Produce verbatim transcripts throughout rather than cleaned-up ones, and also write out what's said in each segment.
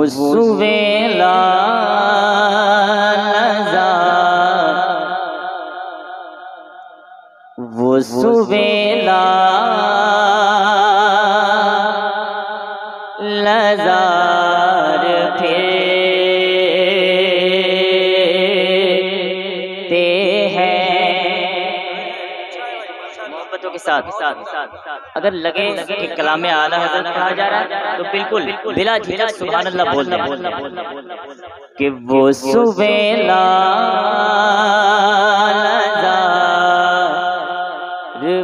सुवेला वो सुवेला लजार फिरते हैं मोहब्बतों के साथ। अगर लगे कि कलामे आला हज़रत कहा जा रहा है तो बिल्कुल बिला झिझक सुभान अल्लाह बोल दे कि वो सुवेला लजार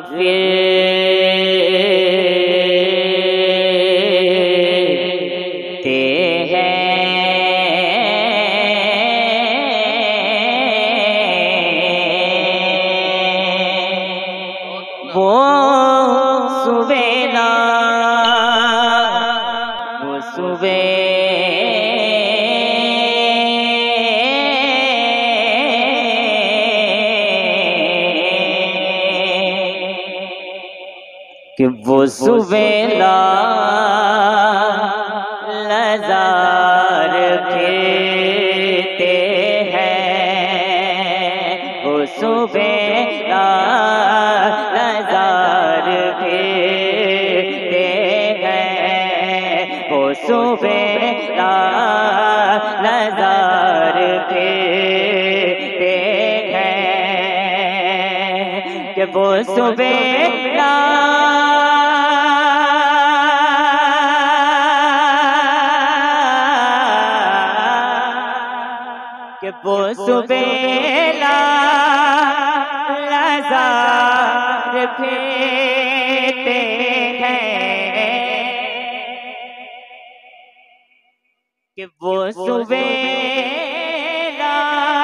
फिरते हैं वो सुवेला वो सुवे कि वो सुवेला लजार फिरते हैं वो सुवेला लजार फिरते हैं वो सुवेला लजार फिरते हैं कि वो सुवेला कि वो सुवेला लजार फिरते हैं कि वो सुवेला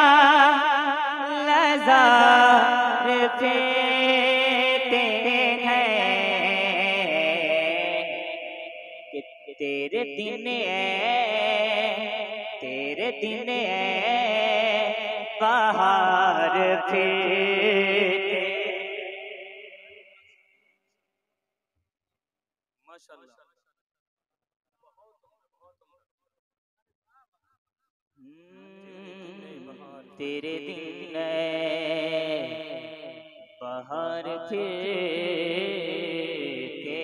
लजार फिरते हैं कि तेरे दिन तेरे दिन बाहर फिरते माशाअल्लाह। तेरे दिन बाहर फिरते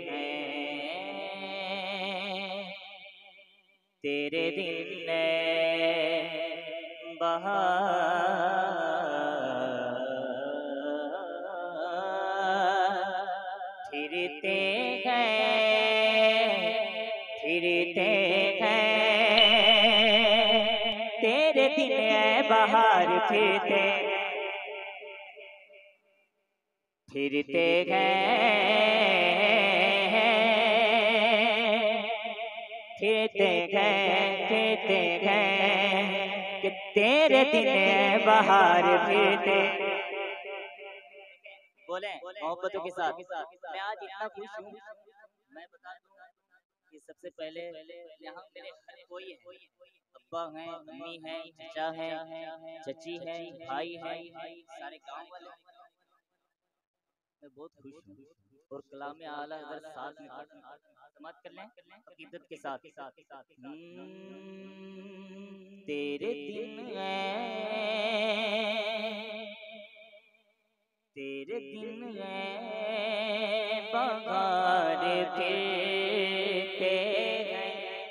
हैं तेरे दिन फिरते हैं फिरते हैं तेरे दिन बाहर फिरते फिरते हैं फिरते हैं फिरते हैं कि तेरे दिन बाहर फिरते बोले मोहब्बतों के साथ। मैं आज इतना खुश हूँ मैं बता दूं कि सबसे पहले यहाँ मेरे हर कोई है, अब्बा हैं, अम्मी हैं, चचा हैं, चची हैं, भाई हैं, सारे गांव वाले। मैं बहुत खुश हूँ और कलामे आला हज़रत साथ में समाप्त कर लें अकीदत के साथ। तेरे दिन तेरे दिन बाहर फिरते हैं।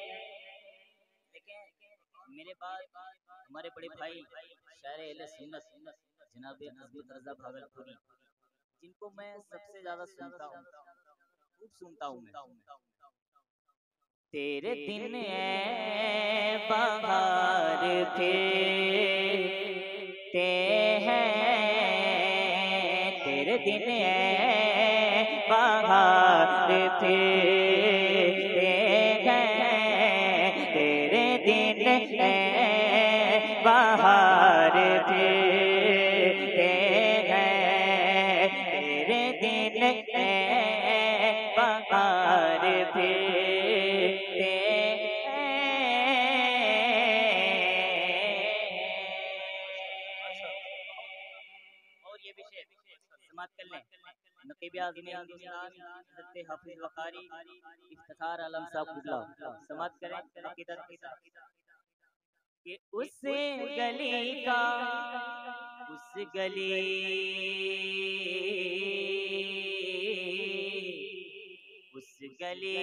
मेरे पास हमारे बड़े भाई शायर अहले सुन्नत जनाब अज़मत रज़ा भागलपुरी जिनको मैं सबसे ज्यादा सुनता हूँ खूब सुनता हूँ मैं। तेरे दिन बाहर फिरते हैं तेरे दिन बाहर फिरते हैं तेरे दिन बाहर फिरते हैं तेरे दिन बाहर फिरते और ये विषय समाप्त कर लें। नकीब आज़म हिंदुस्तान हज़रत हाफिज़ वक़ारी इफ्तिखार आलम साहब कुबला समाप्त करें अक़ीदत के साथ कि उस गली का उस गली उस गली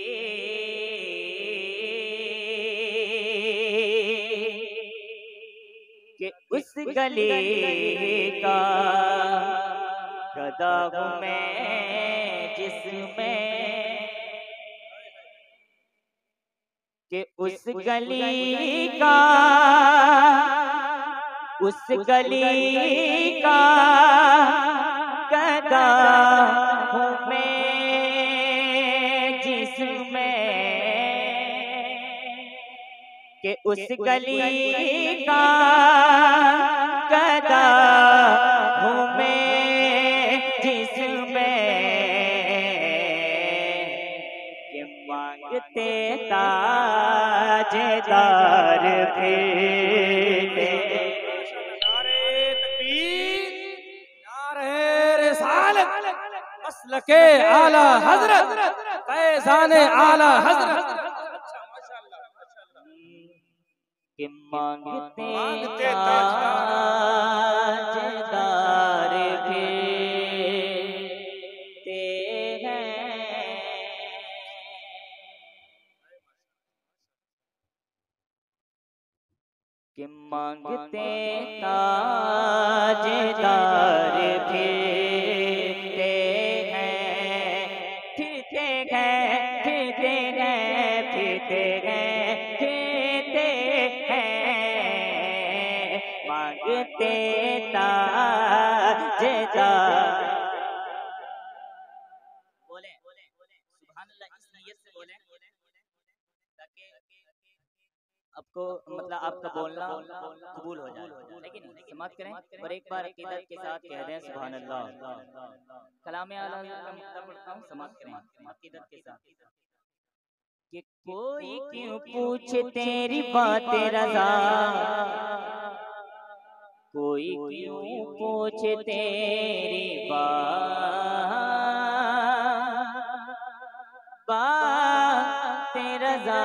के उस गली का गदा हूँ मैं जिसमें के उस गली का उस गली का गदा हूँ मैं जिसमें के उस गली का गदा हूँ मैं जिसमें के मांगते ताजदार फिरते नारे तकबीर नारे रिसालत मसलके आला हजरत फैज़ान आला हजरत। कि मांगते मांगते ताजदार फिरते हैं कि मांगते ताजदार फिरते हैं फिरते हैं फिरते हैं फिरते हैं फिरते हैं मांगते ताजदार बोले सुभान अल्लाह इस नियत से बोले ताकि आपको मतलब आपका बोलना कबूल हो जाए, लेकिन समाप्त करें और एक बार अकीदत के साथ कह दें सुभान अल्लाह। कलाम आला का मुक्ता पढ़ता हूँ, समाप्त करें अकीदत के साथ कि कोई क्यों पूछे तेरी बातें रज़ा, कोई क्यों पूछे तेरी बातें रज़ा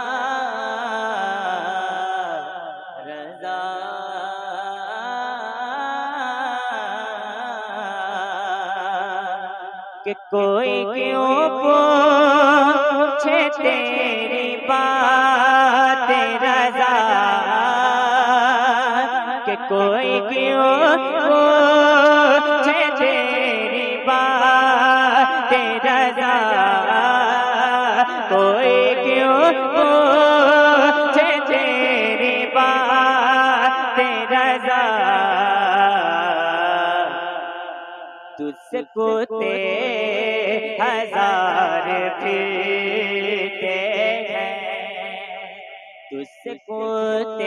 कि कोई क्यों पूछे तेरी बात रज़ा कि कोई क्यों पूछे तेरी बात रज़ा कोई क्यों पूछे तेरी बात रज़ा तुझको ते हजार फिरते हैं तुझको ते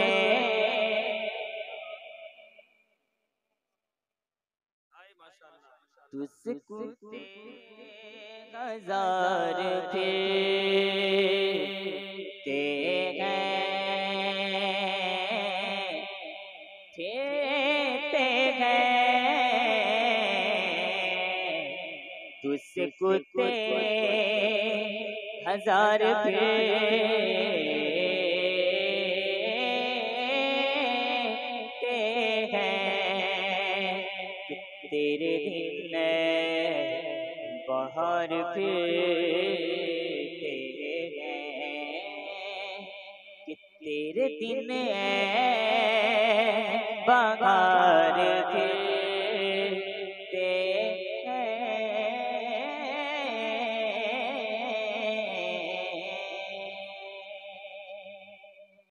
तुझको ते हजार फिरते हैं फिरते हैं तुझको ते हजार फिरते हैं तेरे दिन बाहर फिरते हैं कि तेरे दिन बाहर